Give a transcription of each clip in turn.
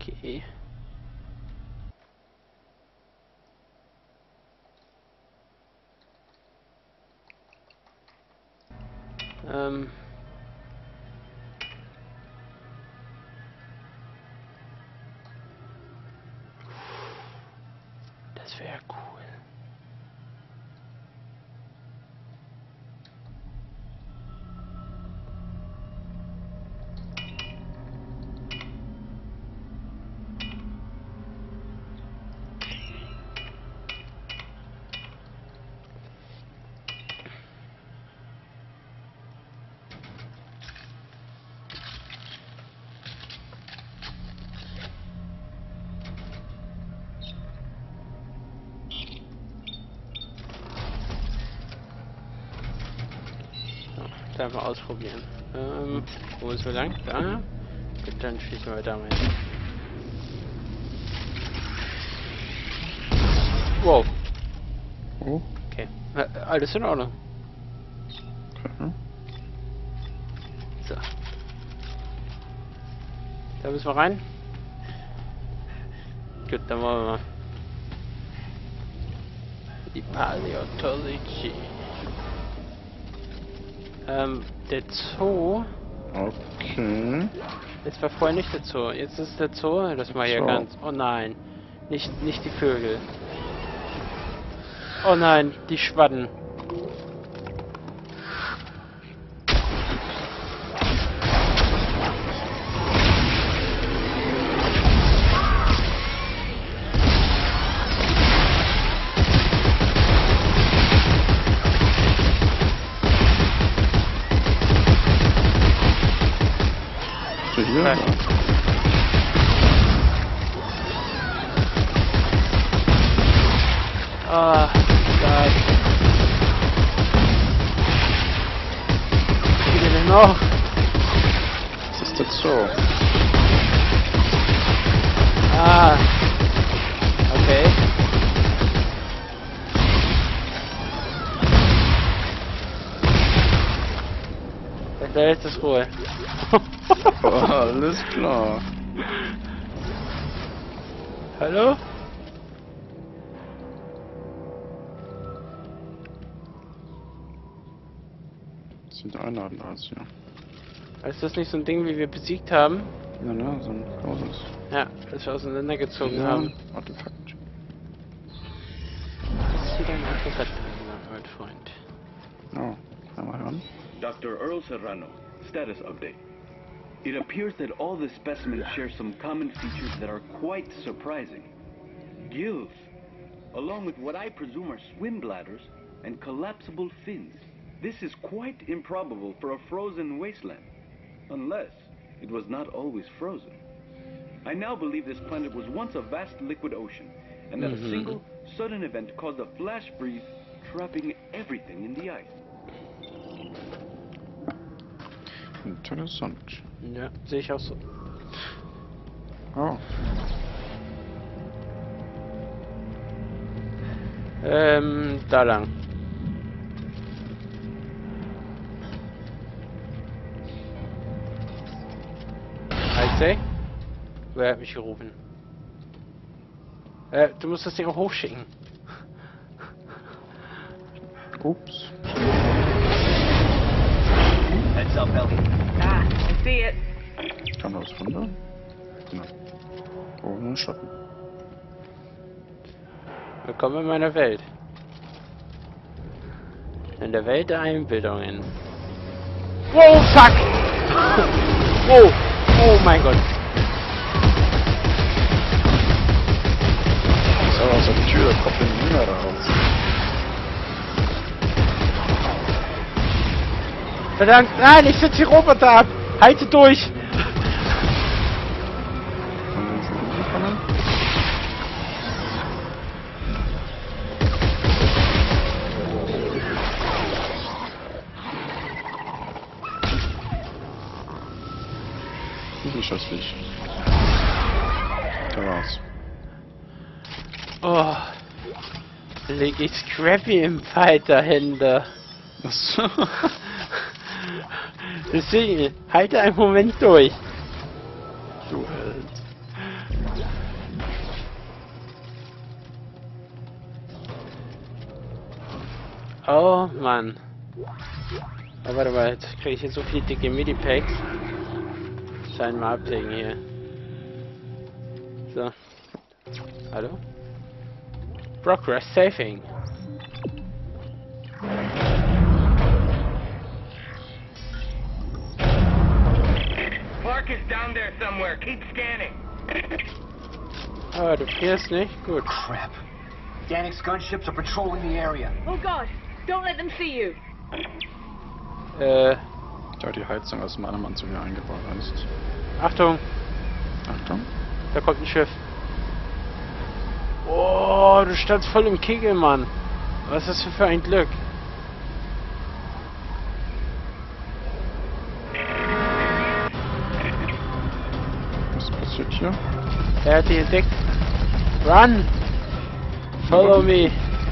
Okay. Das wäre cool. Da mal ausprobieren. Wo ist wir lang? Da? Gut, dann schießen wir da rein. Wow. Oh. Okay. Alles in Ordnung. Okay. So. Da müssen wir rein. Gut, dann wollen wir mal. Die Paläontologie. Der Zoo. Okay. Das war vorher nicht der Zoo. Jetzt ist der Zoo. Das mal hier So. ganz. Oh nein. Nicht die Vögel. Oh nein, die Schwadden. Hier? Ja. Ah, Gott. Wie viele denn noch? Das ist der Zoo. Ah. Okay. Da ist es Ruhe. Oh, alles klar. Hallo? Das sieht einladend aus, ja. Ist das nicht so ein Ding, wie wir besiegt haben? Ja, ne, so ein großes. Ja, das wir auseinandergezogen haben. Artefakt. Das ist wieder ein Artefakt, mein Freund. Oh, einmal hören. Dr. Earl Serrano, status update. It appears that all the specimens share some common features that are quite surprising. Gills, along with what I presume are swim bladders and collapsible fins. This is quite improbable for a frozen wasteland, unless it was not always frozen. I now believe this planet was once a vast liquid ocean, and that a single, sudden event caused a flash freeze, trapping everything in the ice. Interessant. Ja, sehe ich auch so. Oh. Da lang. Altsay? Wer hat mich gerufen? Du musst das Ding auch hochschicken. Ups. Heads up, Ellie. Ah, I see it. Kann da was runter? Ja. Oh, nur ein Schatten. Willkommen in meiner Welt. In der Welt der Einbildungen. Wow, fuck! Wow! Oh mein Gott! So, aus der Tür, da kommt ein Jünger raus. Verdammt! Nein, ich setze die Roboter ab! Halte durch! Und dann sind die gekommen. Nicht das Licht. Da war's. Oh. Leg ich Scrappy im Fighter-Hände. Achso. Deswegen, halte einen Moment durch. Du Held. Oh Mann. Oh, warte mal, jetzt kriege ich hier so viele dicke Medipacks. Scheinen mal ablegen hier. So. Hallo? Progress saving. Clark is down there somewhere. Keep scanning. Oh, du frierst nicht? Gut. Crap. Danik's gunships are patrolling the area. Oh God, don't let them see you. Da die Heizung aus dem anderen Anzug hier eingebaut ist. Achtung, Achtung. da kommt ein Schiff. Oh, du standst voll im Kegel, Mann. Was ist das für ein Glück? Was passiert hier? Er hat dich entdeckt. Run! Follow me.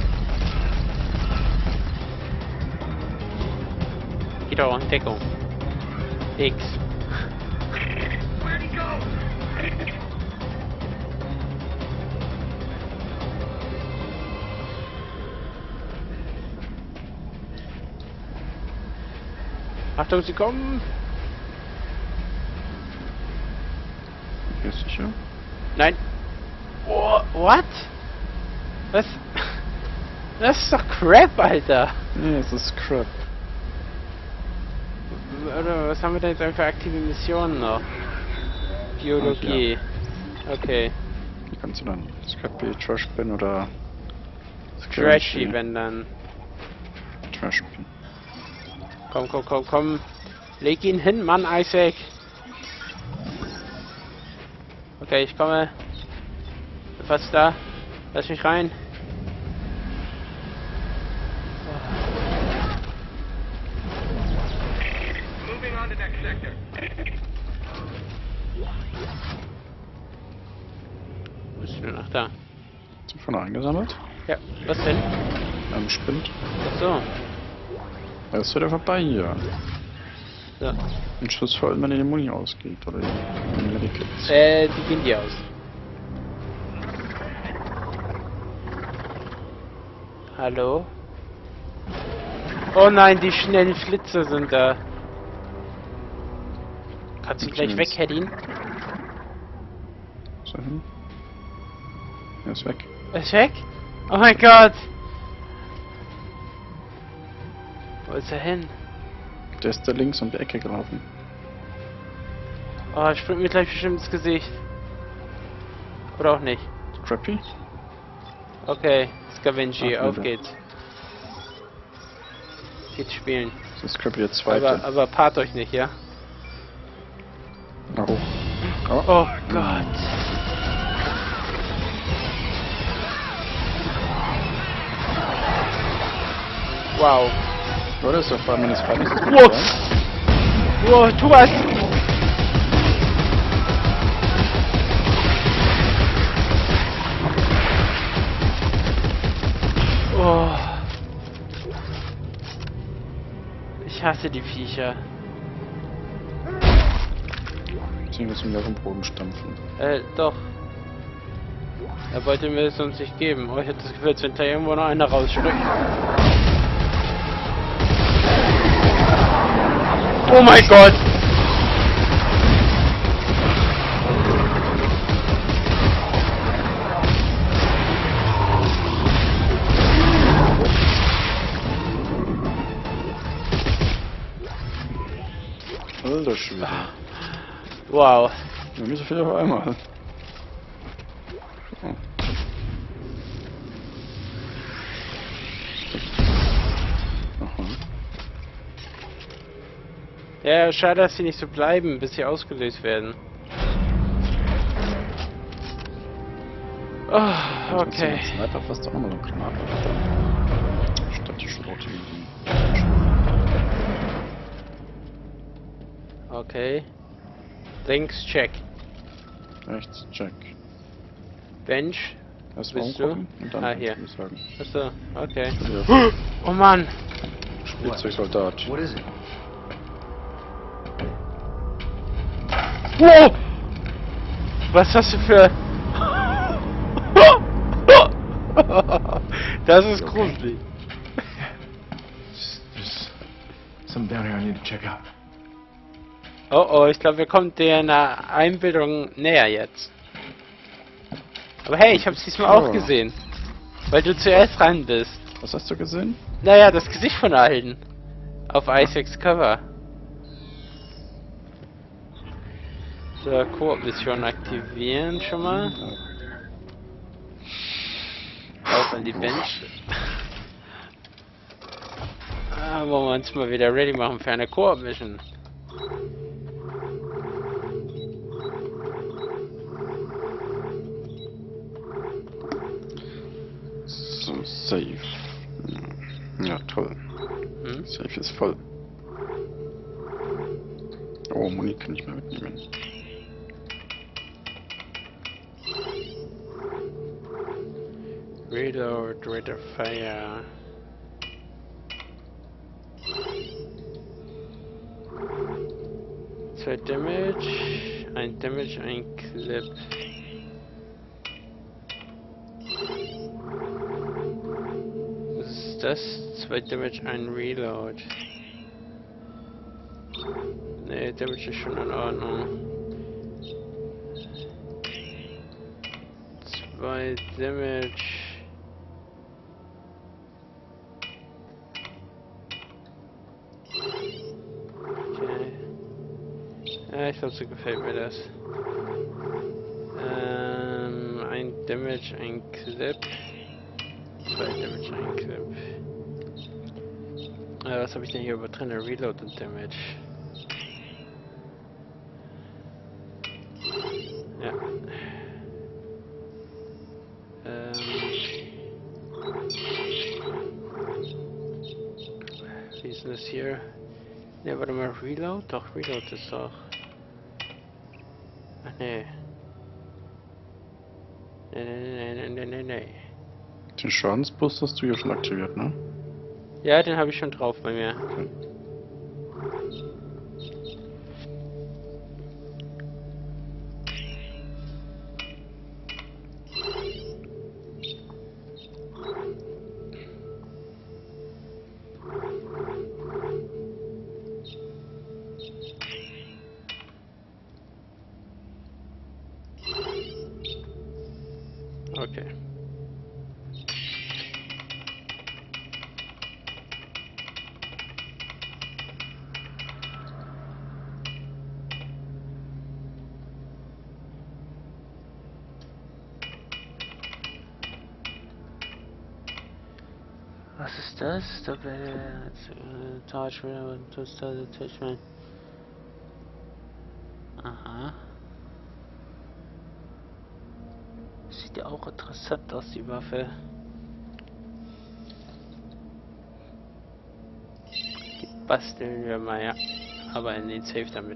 Geh doch in Deckung. X. Where'd he go? Achtung, sie kommen! Hier ist sicher. Nein! Oh, what? Was? Das ist doch Crap, Alter! Nee, es ist Crap. Oder was haben wir denn jetzt einfach für aktive Missionen noch? Biologie. Okay. Wie kannst du dann? Scrappy, Trash Bin oder Trashy, wenn dann. Trash Bin. Komm, komm, komm, komm. Leg ihn hin, Mann, Isaac. Okay, ich komme. Bin fast da. Lass mich rein. Moving on to next sector. Wo ist denn? Ach, da. Sind von eingesammelt? Ja, was denn? Spinnt. Ach so. Er ist wieder vorbei hier. So. Ein Schuss voll, wenn die Muni ausgeht. Oder die Medikits. Die gehen die aus. Hallo? Oh nein, die schnellen Flitze sind da. Kannst du gleich weg, Headin? So hin. Er ist weg. Ist weg? Oh mein Gott! Wo ist er hin? Der ist da links um die Ecke gelaufen. Oh, springt mir gleich bestimmt ins Gesicht. Oder auch nicht. Scrappy? Okay, Scavengy, Ach, auf wieder. geht's. Geht's spielen. Das ist Scrappy der zweite. Aber paart euch nicht, ja? Na hoch. Oh. Oh Gott. Wow. Oder ist der Fall meines Vaters? Wow. Wow, tu was! Oh. Ich hasse die Viecher. Sie müssen wir auf den Boden stampfen. Doch. Er wollte mir es uns nicht geben. Oh, ich hätte das Gefühl, als wenn da irgendwo noch einer raussteckt. Oh mein Gott! Alter Schwede. Wow. Wir müssen viel auf einmal. Oh. Aha. Ja, schade, dass sie nicht so bleiben, bis sie ausgelöst werden. Oh, okay. Sniper fast auch noch eine Granate. Statt die Schrotte. Okay. Links, check. Rechts, check. Bench. Erst Bist du? rumgucken und dann Ah, hier. würde ich sagen. Achso, okay. Ja. Oh Mann! Spielzeugsoldat. What is it? Wow! Was hast du für... Das ist gruselig. Some down here I need to check out. Oh oh, ich glaube, wir kommen der Einbildung näher jetzt. Aber hey, ich hab's diesmal auch gesehen. Weil du zuerst ran bist. Was hast du gesehen? Naja, das Gesicht von Alden. Auf Isaacs Cover. So, Koop-Mission aktivieren schon mal. Auf an die Bench. Wollen wir uns mal wieder ready machen für eine Koop-Mission. So, Safe. Ja, toll. Hm? Safe ist voll. Oh, Muni kann ich mehr mitnehmen. Reload, Rate of Fire. Zwei Damage, ein Damage, ein Clip. Was ist das? Zwei Damage, ein Reload. Ne, Damage ist schon in Ordnung. Zwei Damage. Okay. Ja, ich glaube, so gefällt mir das. Ein Damage, ein Clip. Zwei Damage, ein Clip. Was habe ich denn hier über drin? Reload und Damage. Ja. Wie ist denn das hier? Ne, warte mal, Reload? Doch, Reload ist doch. Ach nee. Nee. Den Schadensboost hast du ja schon aktiviert, ne? Ja, den habe ich schon drauf bei mir. Okay. Okay. Was ist das? Attachment. Aha. Sieht ja auch interessant aus, die Waffe. Die basteln wir mal, ja. Aber in den Safe damit.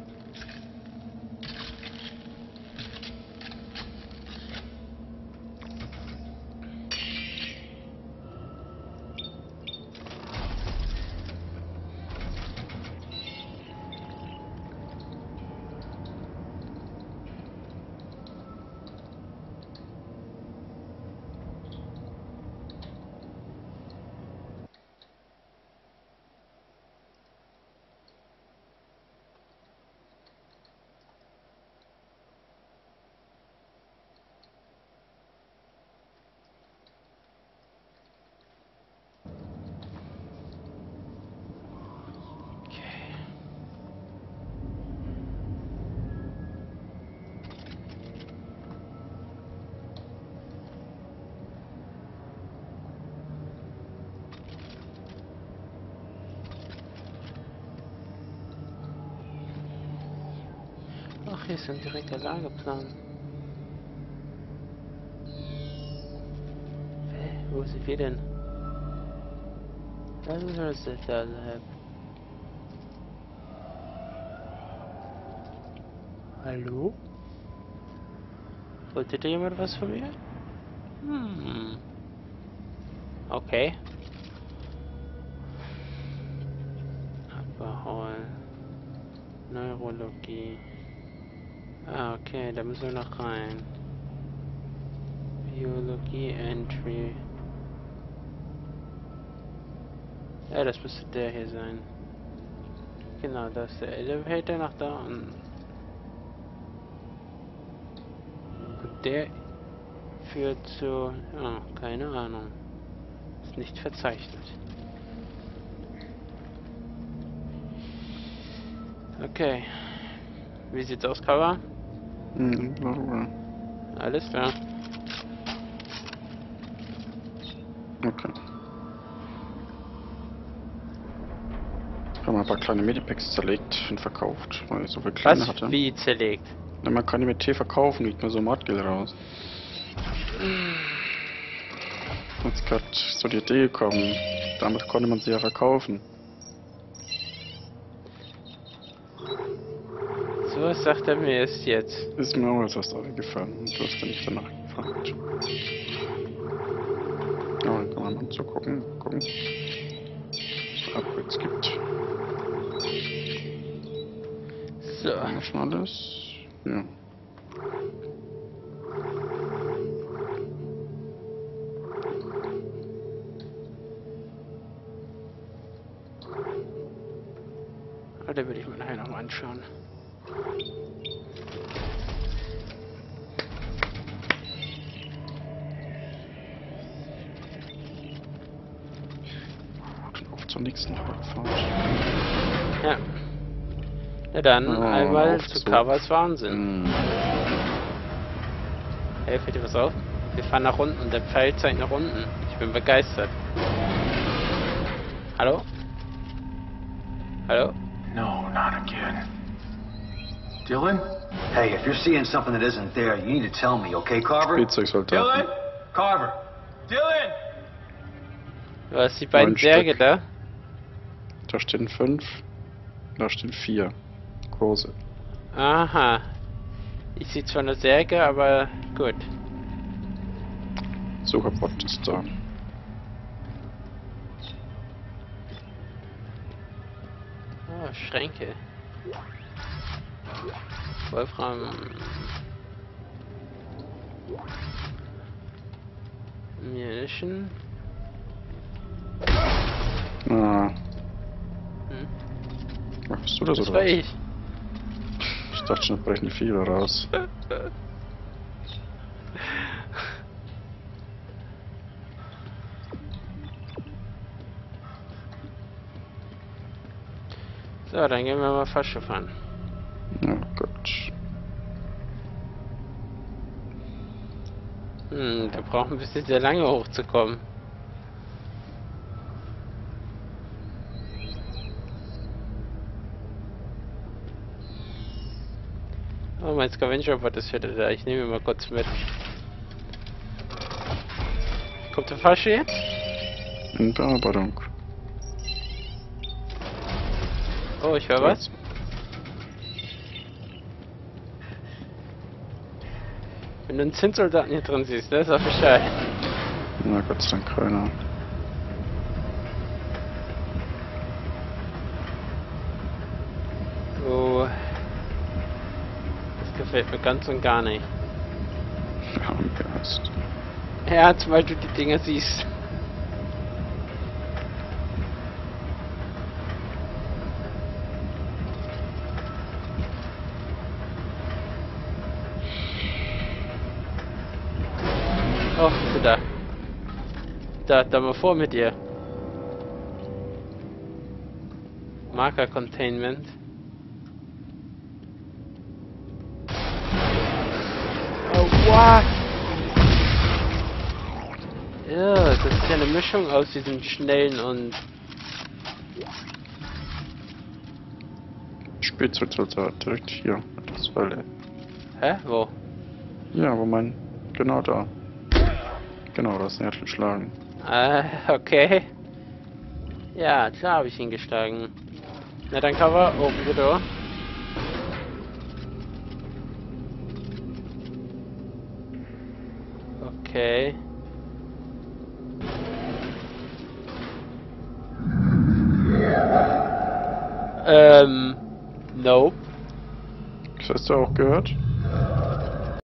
Ach, hier ist ein direkter Lageplan. Wo sind wir denn? Das ist das Hallo? Wollte da jemand was von mir? Okay. Abholen. Neurologie. Ah, okay, da müssen wir noch rein. Biologie Entry. Ja, das müsste der hier sein. Genau, da ist der Elevator nach da unten. Und der führt zu... Ja, keine Ahnung. Ist nicht verzeichnet. Okay. Wie sieht's aus, Cover? Darüber. Alles klar. Okay. Ich habe ein paar kleine Medipacks zerlegt und verkauft, weil ich so viel kleine Was? hatte. Wie zerlegt? Na, man kann die mit Tee verkaufen, liegt mir so Mordgeld raus. Jetzt gerade so die Idee gekommen, damit konnte man sie ja verkaufen. So was sagt er mir erst jetzt. Ist mir auch als was eingefallen und du hast gar nicht danach gefragt. Ja, dann kann man mal so gucken, Upgrades gibt. So. Haben wir schon alles? Ja. Aber den will ich mir nachher noch mal anschauen. Auf zur nächsten Rückfahrt. Ja. Na dann, Oh, einmal auf zu so. Covers Wahnsinn. Hm. Hey, fällt dir was auf? Wir fahren nach unten und der Pfeil zeigt nach unten. Ich bin begeistert. Hallo? Hallo? No, not again. Dylan? Hey, if you're seeing something that isn't there, you need to tell me, okay, Carver? Spielzeugsoldaten. Carver? Dylan! Du hast die beiden 9 Särge Stück. da? Da stehen 5. Da stehen 4. Große. Aha. Ich sehe zwar eine Särge, aber gut. Sucherbot ist da. Oh, Schränke. Wolfram. Munition. Ah. Hm? Machst du das Das oder war was? ich. Ich dachte schon, da brechen die Viecher raus. So, dann gehen wir mal Fasche fahren. Ja, gut. Da brauchen wir ein bisschen sehr lange hochzukommen. Oh, mein Scavenger-Bot ist wieder da. Ich nehme ihn mal kurz mit. Kommt der Fasche jetzt? In Bearbeitung. Oh, ich höre was. Wenn du einen Zinssoldaten hier drin siehst, das ist auch Bescheid. Na, Gott sei Dank keiner. Oh. Das gefällt mir ganz und gar nicht. Ja, wer ist? Ja, weil du die Dinger siehst. Oh, bist du da? Da mal vor mit dir. Marker Containment. Oh, what? Ja, das ist ja eine Mischung aus diesen schnellen und... Spielzeugsoldat, direkt hier. Das Falle. Hä? Wo? Ja, wo mein... Genau da. Genau, das hat geschlagen. Okay. Ja, klar habe ich ihn geschlagen. Na dann Cover, open the door. Okay. Nope. Das hast du auch gehört?